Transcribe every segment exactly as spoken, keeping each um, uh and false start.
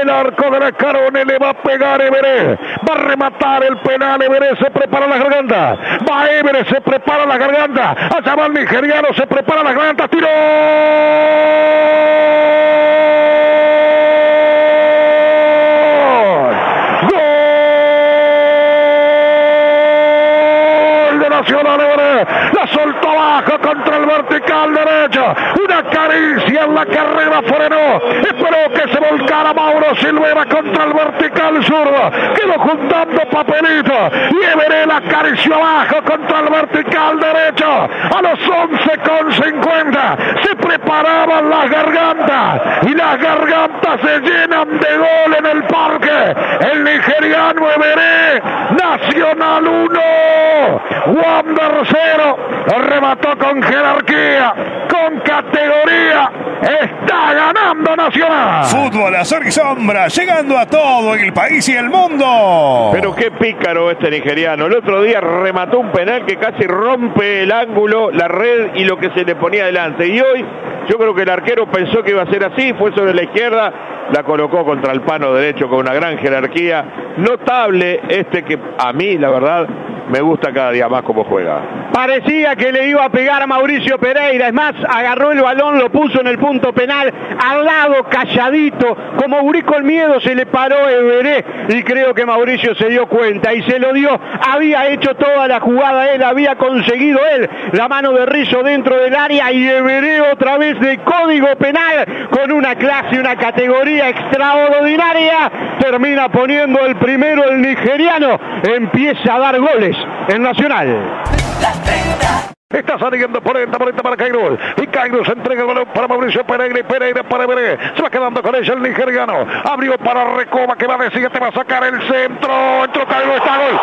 el arco de la Carone, le va a pegar Everett, va a rematar el penal. Everett se prepara la garganta, va Everett, se prepara la garganta, allá va el nigeriano, se prepara la garganta, tiró. Nacional Everett, la soltó abajo contra el vertical derecho, una caricia en la carrera, frenó, esperó que se volcara Mauro Silvera contra el vertical zurdo, quedó juntando papelito y Everett la acarició abajo contra el vertical derecho. A los once con cincuenta se preparaban las gargantas y las gargantas se llenan de gol en el parque. El nigeriano Everett, Nacional uno, Wander cero, remató con jerarquía, con categoría, está ganando Nacional. Fútbol a sol y sombra, llegando a todo el país y el mundo. Pero qué pícaro este nigeriano. El otro día remató un penal que casi rompe el ángulo, la red y lo que se le ponía adelante. Y hoy yo creo que el arquero pensó que iba a ser así, fue sobre la izquierda, la colocó contra el pano derecho con una gran jerarquía. Notable este que a mí, la verdad, me gusta cada día más cómo juega. Parecía que le iba a pegar a Mauricio Pereira, es más, agarró el balón, lo puso en el punto penal, al lado, calladito, como gurí con miedo, se le paró Everett, y creo que Mauricio se dio cuenta y se lo dio. Había hecho toda la jugada él, había conseguido él la mano de Rizzo dentro del área, y Everett otra vez de código penal, con una clase, una categoría extraordinaria, termina poniendo el primero el nigeriano, empieza a dar goles en Nacional. Está saliendo por esta, por esta para Kairos, y Kairos entrega el balón para Mauricio Pereira, y Pereira para Everett, se va quedando con ella el nigeriano, abrió para Recoba, que va a decir, te va a sacar el centro, entró Kairos, está gol,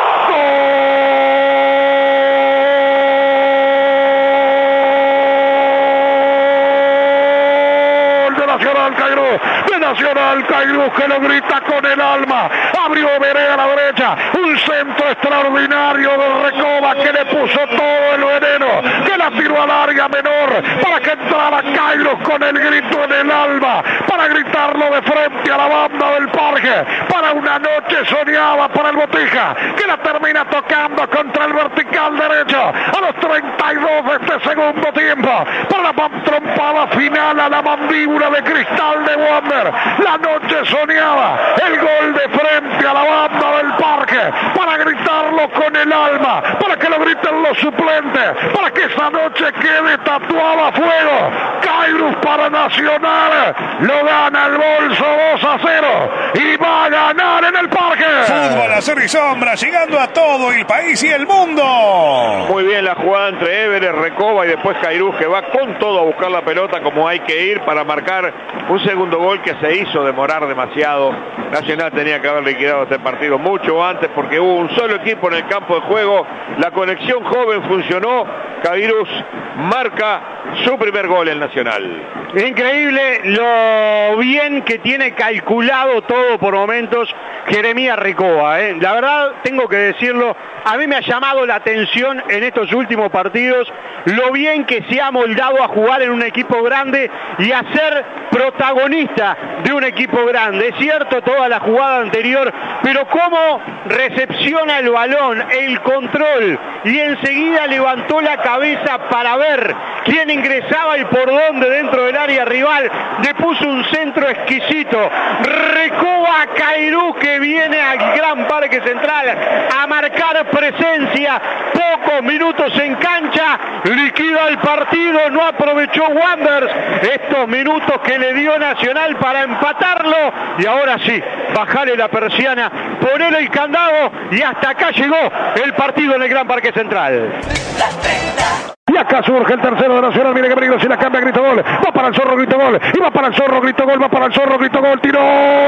gol de Nacional Kairos, de Nacional Kairos, que lo grita con el alma, abrió Everett a la derecha, un centro extraordinario de Recoba que le puso todo el veneno, que la tiró al área menor para que entrara Kairos con el grito en el alma, para gritarlo de frente a la banda del parque, para una noche soñada para el Botija, que la termina tocando contra el vertical derecho a los treinta y dos de este segundo tiempo, para la trompada final a la mandíbula de cristal de Wander, la noche soñada, el gol de frente a la banda del parque, para gritarlo con el alma, para que lo griten los suplentes, para que esa noche quede tatuada a fuego. Kairos para Nacional, lo gana el bolso dos a cero y va a ganar en el parque. Fútbol a sol y sombra, llegando a todo el país y el mundo. Muy bien la jugada entre Everett, Recoba y después Kairos, que va con todo a buscar la pelota como hay que ir para marcar un segundo gol que se hizo demorar demasiado. Nacional tenía que haber liquidado este partido mucho antes porque hubo un solo equipo en el campo de juego, la conexión joven funcionó, Kairos marca su primer gol en Nacional. Increíble lo bien que tiene calculado todo por momentos Jeremías Recoba, ¿eh? La verdad, tengo que decirlo, a mí me ha llamado la atención en estos últimos partidos lo bien que se ha moldado a jugar en un equipo grande y a ser protagonista de un equipo grande. Es cierto toda la jugada anterior, pero cómo recepciona el balón, el control, y enseguida levantó la cabeza para ver quién ingresaba y por dónde dentro del área rival, le puso un centro exquisito. Recoba Kairos, que viene al Gran Parque Central a marcar presencia, pocos minutos en cancha, liquida el partido, no aprovechó Wanderers estos minutos que le dio Nacional para empatarlo, y ahora sí, bajale la persiana, ponele el candado, y hasta acá llegó el partido en el Gran Parque Central. Y acá surge el tercero de Nacional, mire que peligro, si la cambia, grito gol, va para el Zorro, grito gol, y va para el Zorro, grito gol, va para el Zorro, grito gol, tiró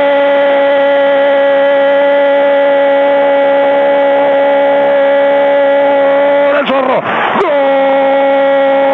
el Zorro,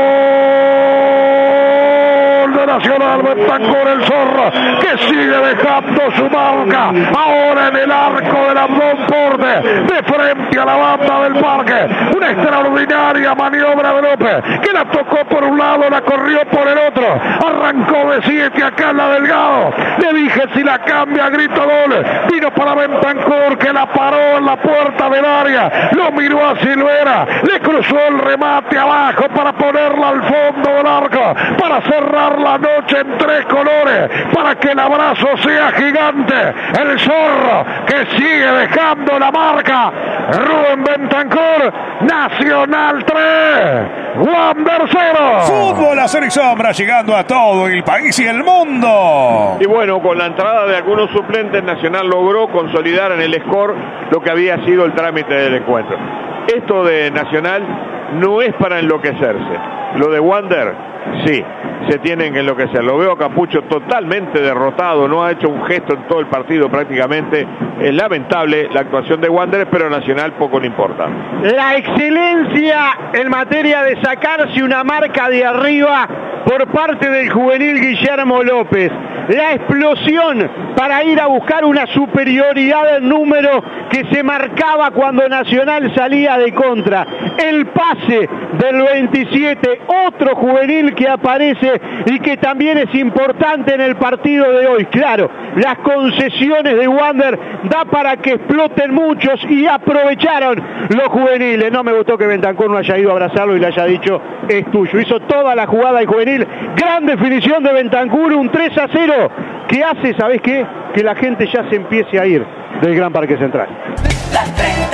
gol de Nacional, Bentancur el Zorro, que sigue dejando buscando su marca, ahora en el arco del Abdón Porte, de frente a la banda del parque, una extraordinaria maniobra de López, que la tocó por un lado, la corrió por el otro, arrancó de siete acá en la Delgado, le dije si la cambia, grito gol, vino para Bentancur, que la paró en la puerta del área, lo miró a Silvera, le cruzó el remate abajo para ponerla al fondo del arco, para cerrar la noche en tres colores, para que el abrazo sea gigante, el zorro que sigue dejando la marca, Rubén Bentancur, Nacional tres, Wander cero. Fútbol azul y sombra llegando a todo el país y el mundo. Y bueno, con la entrada de algunos suplentes, Nacional logró consolidar en el score lo que había sido el trámite del encuentro. Esto de Nacional no es para enloquecerse. Lo de Wander, sí, se tienen que enloquecer. Lo veo a Capucho totalmente derrotado, no ha hecho un gesto en todo el partido prácticamente. Es lamentable la actuación de Wander, pero Nacional poco le importa. La excelencia en materia de sacarse una marca de arriba por parte del juvenil Guillermo López. La explosión para ir a buscar una superioridad en número que se marcaba cuando Nacional salía de contra. El pase del veintisiete, otro juvenil que aparece y que también es importante en el partido de hoy. Claro, las concesiones de Wander da para que exploten muchos y aprovecharon los juveniles. No me gustó que Bentancur no haya ido a abrazarlo y le haya dicho es tuyo. Hizo toda la jugada el juvenil. Gran definición de Bentancur, un tres a cero que hace, ¿sabés qué? Que la gente ya se empiece a ir del Gran Parque Central. Las tres.